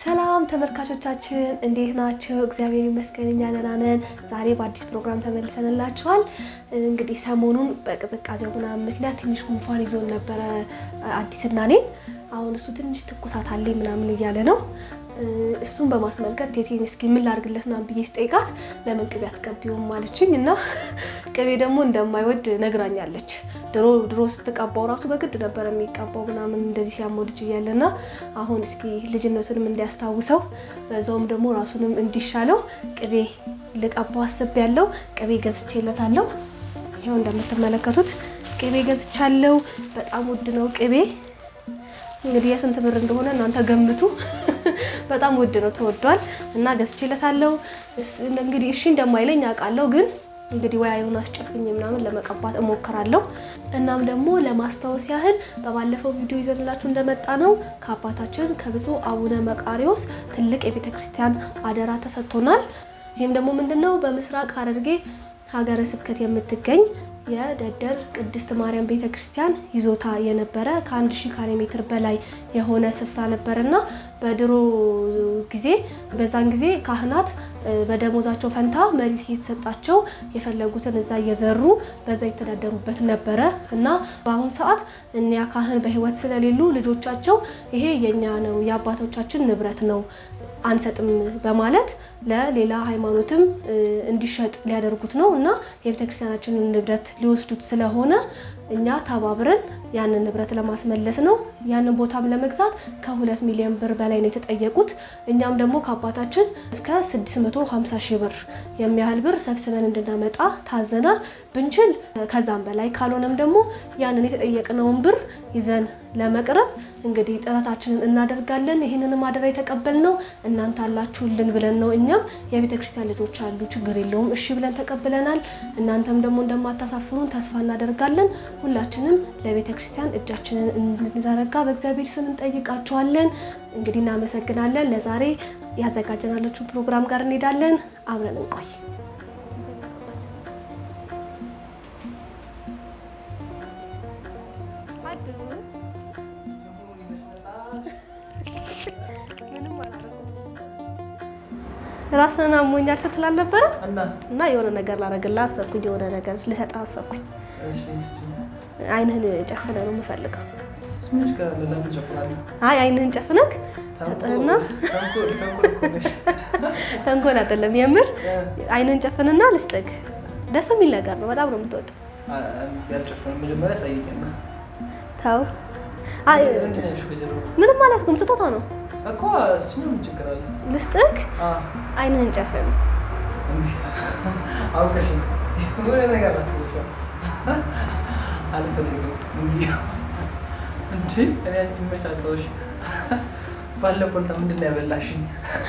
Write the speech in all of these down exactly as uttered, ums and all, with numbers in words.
ሰላም ተመልካቾቻችን እንዴት ናችሁ? እግዚአብሔር ይመስገን እኛ ደህና ነን። ዛሬ በአዲስ ፕሮግራም ተመልሰንላችኋል። እንግዲህ ሰሞኑን በቅዝቃዜው ምናምን ምክንያት ትንሽ ጉንፋን ይዞን ነበር አዲስና እኔ አሁን እሱ ትንሽ ትኩሳት አለኝ ምናምን እያለ ነው። እሱን በማስመልከት ቴቴን እስኪ ምን ላድርግለት ምናምን ብዬ ስጠይቃት ለምን ቅቤ አትቀቢውም ማለችኝና ቅቤ ደግሞ እንደማይወድ ነግራኛለች። ድሮ ድሮ ስትቀባው ራሱ በግድ ነበር የሚቀባው ምናምን እንደዚህ ሲያመው ልጅ እያለና አሁን እስኪ ልጅነቱንም እንዲያስታውሰው በዛውም ደግሞ ራሱንም እንዲሻለው ቅቤ ልቀባው አስቤያለሁ። ቅቤ ገዝቼለታለሁ። ይሄው እንደምትመለከቱት ቅቤ ገዝቻለሁ። በጣም ውድ ነው ቅቤ። እንግዲህ የስንት ብር እንደሆነ እናንተ ገምቱ። በጣም ውድ ነው ተወዷል እና ገዝቼለታለሁ። እንግዲህ እሺ እንደማይለኝ አውቃለሁ ግን እንግዲህ ወይ አይኑን አስጨፍኝ ምናምን ለመቀባት እሞክራለሁ። እናም ደግሞ ለማስታወስ ያህል በባለፈው ቪዲዮ ይዘንላችሁ እንደመጣ ነው ከአባታችን ከብፁዕ አቡነ መቃርዮስ ትልቅ የቤተክርስቲያን አደራ ተሰጥቶናል። ይሄም ደግሞ ምንድነው በምስራቅ ሐረርጌ ሀገረ ስብከት የምትገኝ የደደር ቅድስት ማርያም ቤተክርስቲያን ይዞታ የነበረ ከአንድ ሺህ ካሬ ሜትር በላይ የሆነ ስፍራ ነበርና በድሮ ጊዜ በዛን ጊዜ ካህናት በደሞዛቸው ፈንታ መሬት እየተሰጣቸው የፈለጉትን እዛ እየዘሩ በዛ ይተዳደሩበት ነበረ እና በአሁን ሰዓት እኛ ካህን በህይወት ስለሌሉ ልጆቻቸው ይሄ የኛ ነው የአባቶቻችን ንብረት ነው አንሰጥም በማለት ለሌላ ሃይማኖትም እንዲሸጥ ሊያደርጉት ነው እና የቤተክርስቲያናችንን ንብረት ሊወስዱት ስለሆነ እኛ ተባብረን ያንን ንብረት ለማስመለስ ነው። ያንን ቦታም ለመግዛት ከሁለት ሚሊዮን ብር በላይ ነው የተጠየቁት። እኛም ደግሞ ከአባታችን እስከ ስድስት መቶ ሃምሳ ሺህ ብር የሚያህል ብር ሰብስበን እንድናመጣ ታዘናል። ብንችል ከዛም በላይ ካልሆነም ደግሞ ያንን የተጠየቅነውን ብር ይዘን ለመቅረብ እንግዲህ ጥረታችንን እናደርጋለን። ይሄንንም አደራ የተቀበልነው እናንተ አላችሁልን ብለን ነው። እኛም የቤተክርስቲያን ልጆች አሉ ችግር የለውም እሺ ብለን ተቀብለናል። እናንተም ደግሞ እንደማታሳፍሩን ተስፋ እናደርጋለን። ሁላችንም ለቤተክርስቲያን እጃችንን እንዘረጋ በእግዚአብሔር ስም እንጠይቃችኋለን። እንግዲህ እናመሰግናለን። ለዛሬ ያዘጋጀናላችሁ ፕሮግራም ጋር እንሄዳለን። አብረን እንቆይ። ራስና አሞኛል ስትል ነበር እና የሆነ ነገር ላረግልህ አሰብኩኝ። የሆነ ነገር ልሰጥህ አሰብኩኝ። እሺ እስቲ አይንህን ጨፍነህ ነው የምፈልገው። ስሙሽ ጋር ለምን ጨፍናለህ? አይ አይንህን ጨፍነህ ሰጠህና ተንኮል ተንኮል ኮነሽ ተንኮል አይደለም የምር አይንህን ጨፍነህና ልስጥህ። ደስ የሚል ነገር ነው። በጣም ነው የምትወደው። ያልጨፈነ መጀመሪያ ሳይቀና ታው አይ ምንም አላስኩም ስጦታ ነው እኮ እሱ ምን ችግር አለ? ልስጥህ? አዎ አይንህን ጨፍን። እንዴ አውቀሽ ምን ነገር አስበሽ አልፈልግም እንዴ እንዴ እኔ አንቺ መቻልተውሽ ባለፈው ለታ ምንድን ነው ያበላሽኝ?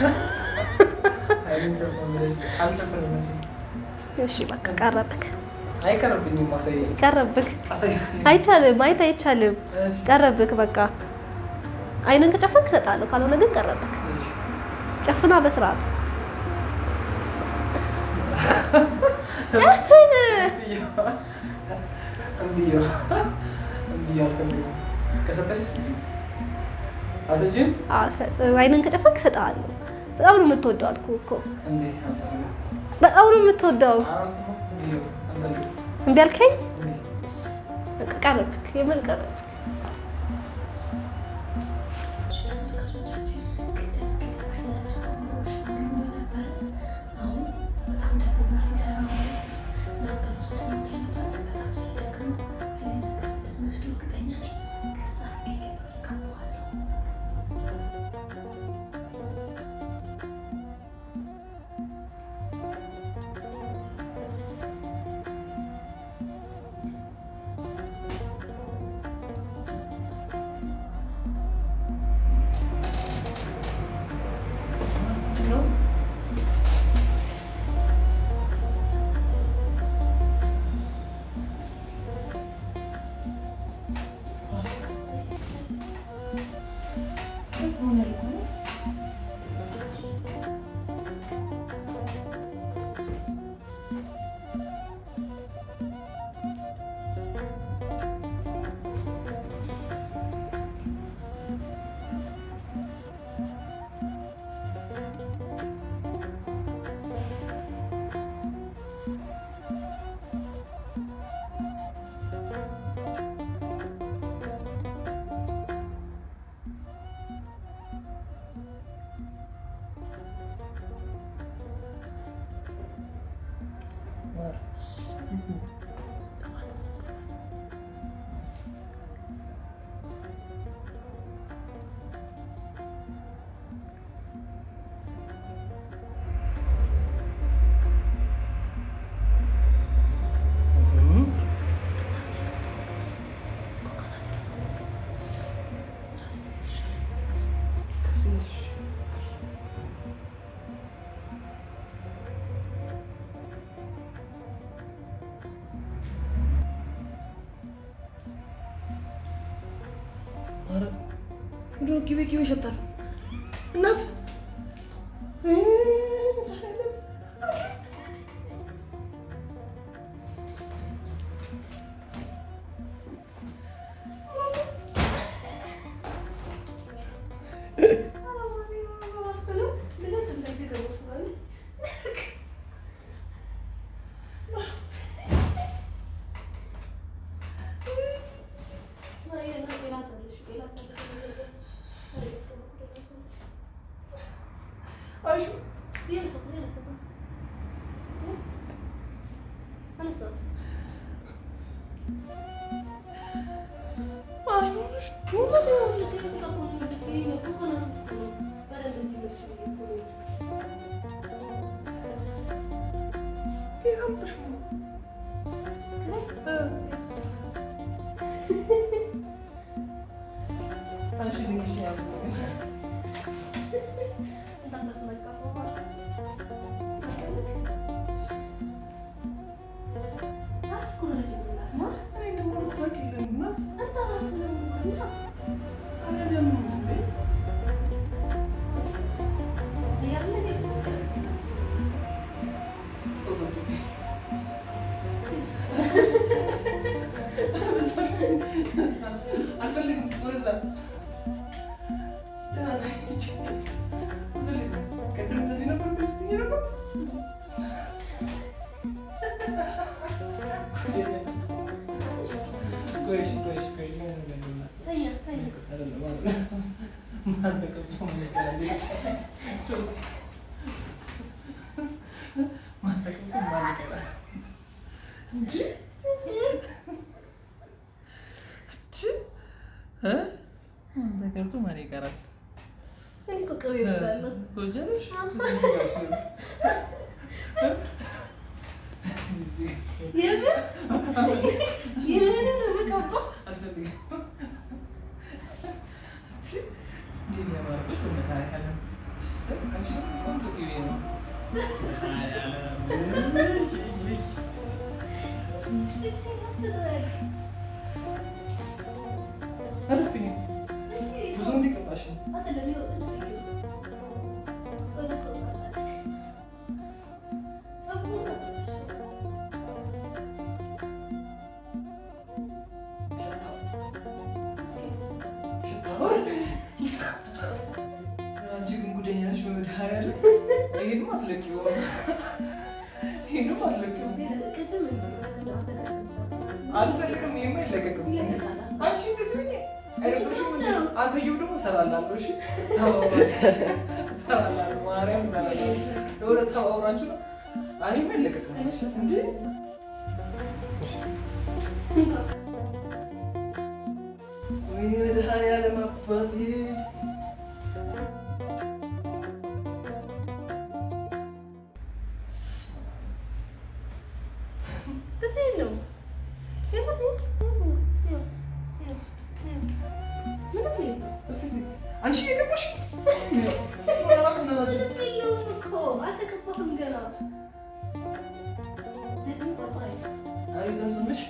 አይን ጨፍን ማለት አልጨፍንም እንጂ እሺ በቃ ቀረብክ። አይቀርብኝም ማሳይ ቀረብክ። አይቻልም ማየት አይቻልም። ቀረብክ በቃ አይነን ከጨፈንክ ተጣለው ካልሆነ ግን ቀረብክ። ጨፍና በስርዓት ጨፍን እንዲዮ እንዲዮ አልፈልግም። ከሰጠሽ እስቲ አሰጂን አሰ አይነን ከጨፈንክ ተጣለው። በጣም ነው የምትወደው አልኩ እኮ እንዴ በጣም ነው የምትወደው። እንዴ አልከኝ በቃ ቀረብክ የምን ቀረብክ? Udah kiwi-kiwi setan. Nat. Acho. Vieni sotto, vieni sotto. Vieni sotto. Mari, mari. Nulla più, perché io ti la pongo in giochino, tu con la tutto. Guarda che ti piace il cuore. Che tanto sono. Ok? Anche di che c'è. Intanto sono il caso qua. Ah, come la gente là? Ma? Ai, non lo so che le non. Andava solo un guarda. Allora abbiamo visto. E a me che sta Sto tutto. Alፈልግም ወደዛ ቅድም እንደዚህ ነበር ስትይ ነበር ቆይሽ ቆይሽ ቆይሽ ተኛ ተኛ አይደለም አይደለም ማን ተቀምጦ ምን ይቀራል ማን ተቀምጦ ማን ይቀራል እንጂ እ ማን ተቀምጦ ማን ይቀራል እኔ እኮ ቅቤ እበላለሁ ሶጀለሽ የምን የምን ነው በቃ አልፈልግም እንዴት ያማርኩሽ በመታየት አንቺ ቆንጆ ቅቤ ነው ልብሴን አትጥረግ አረፍኝ ብዙ እንዲቀባሽ ነው አይደለም ይወጣል ወደ ሰው አንቺ ግን ጉደኛ ነሽ በመድኃኒዓለም ይሄንም አትለቂው ይሄንም አትለቂው አልፈልግም ይሄማ አይለቀቅም አንቺ እንደዚህ ሆኜ አይደብርሽም እንዴ አንተዬው ደግሞ እሰራላለሁ እሺ እሰራላለሁ ማርያም እሰራላለሁ ለወደ ተባብራችሁ ነው አይሄማ አይለቀቅም እንዴ ወይኔ መድኃኒዓለም አባቴ አንቺ የገባሽ አይ ዘምዘምሽ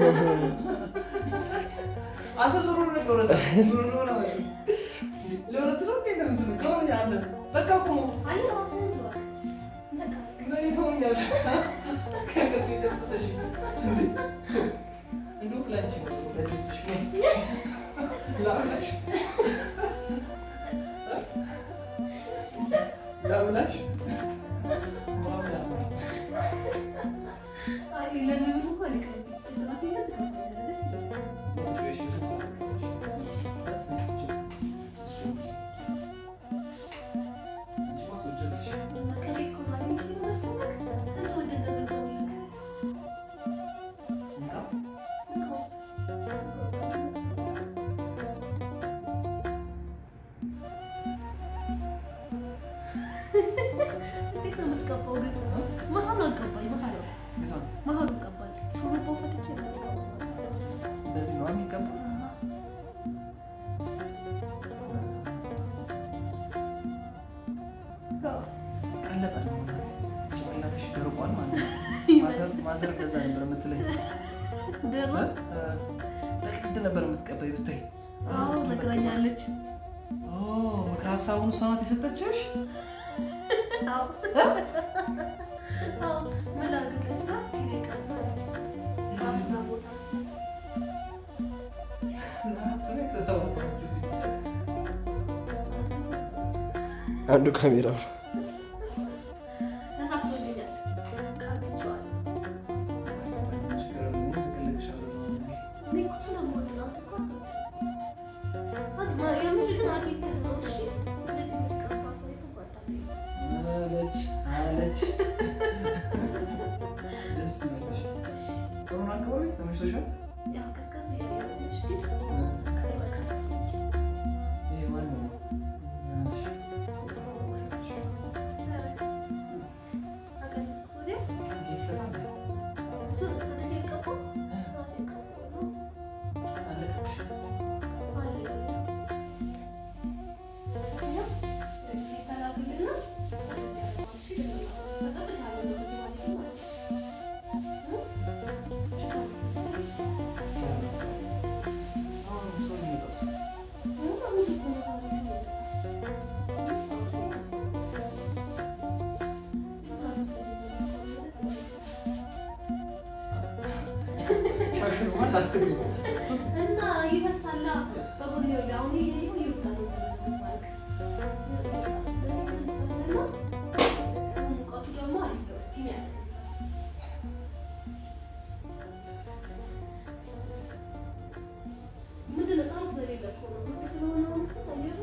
አንተ ዞሮ ነበር ወዛ ዞሮ ነው ነው ለወራት ነው እንዴ ነው ከሆነ አንተ በቃ ቆሞ አይ ራስህን ተወው ምን ይተውኛል ከከፊ ከስከሰሽ እንዴ እንደው ፕላንች ነው ለድስሽ ነው ላብላሽ ላብላሽ ማብላ አይ ለምን እንኳን ከዚህ እንዴት ነው የምትቀባው ግን? መሀሉ አልቀባኝ መሀሉ መሀሉ ቀባኝ። ሹሩባው ፈትቼ ነው እንደዚህ ነው የሚቀባው። ቀለጠ ነው ጭንቅላትሽ ደርቋል ማለት ነው። ማዘር ማዘር እንደዛ ነበር የምትለኝ። ደርቆ ለቅድ ነበር የምትቀባይ ብታይ። አዎ ነግራኛለች። ኦ ምክር ሀሳቡን እሷ ናት የሰጠችሽ? አዎ አዎ መላግለስ ናት ይበቃል። ካስና ቦታ አንዱ ካሜራ እና ይፈሳላ በጎን ይወጣ አሁን ይሄ ይሄ ይወጣ ነው ማለት ነው። ሙቀቱ ደግሞ አሪፍ ነው። እስቲ ነው ምንድን ነው ሳይንስ በሌለ እኮ ነው ምንድን ስለሆነ ነው መሰለኝ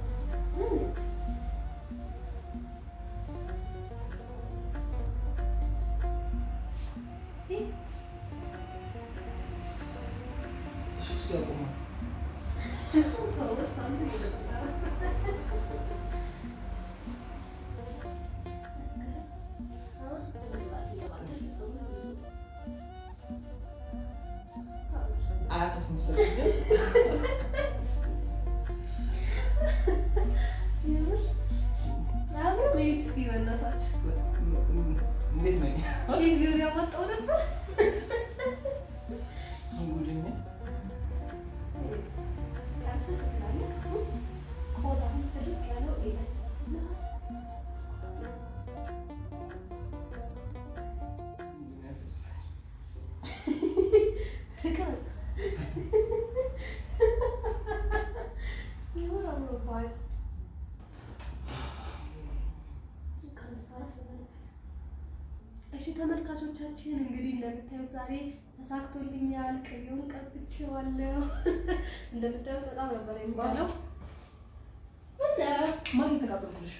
እሺ ተመልካቾቻችን እንግዲህ እንደምታዩት ዛሬ ተሳክቶልኛል። ቅቤውን ቀብቼዋለሁ። እንደምታዩት በጣም ነበር የሚባለው። እና ማን ተቃጠልኩልሽ?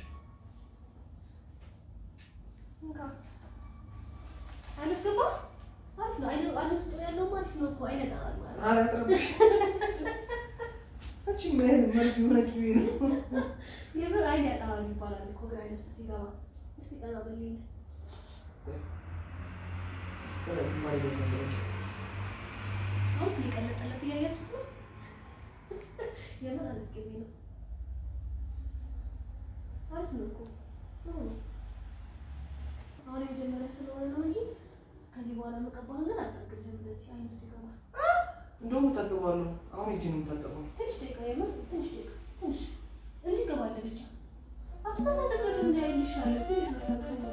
እንካ አለስገባ አሪፍ ነው። አይነ አይነ ውስጥ ያለው ማለት ነው እኮ አይነ ጣል ማለት አረ አጥረብሽ እቺ ምን መልክ ይሆነች ነው? የምር አይነ ጣል ይባላል እኮ አይነ ውስጥ ሲገባ። እስቲ ቀና በልኝ ስተረክ ማለት ነው። አሁን ይቀለጠለት እያያችሁት ነው። የምር አልገቢ ነው። አሪፍ ነው እኮ ጥሩ ነው። አሁን የመጀመሪያ ስለሆነ ነው እንጂ ከዚህ በኋላ መቀባውን ግን አልጠግልም። እንደዚህ አይነት ይገባ እንደውም ታጥባለሁ። አሁን እጄን የምታጠበው ትንሽ ደቂቃ የምር ትንሽ ደቂቃ ትንሽ እንዲገባለ ብቻ አጥናና ተቀር እንዳይልሻለ ትንሽ ነው።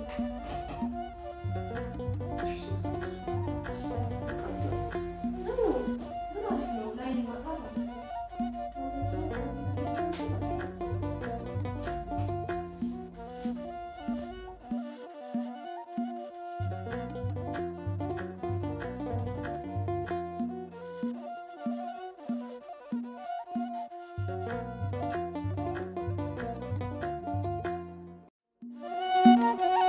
Thank you.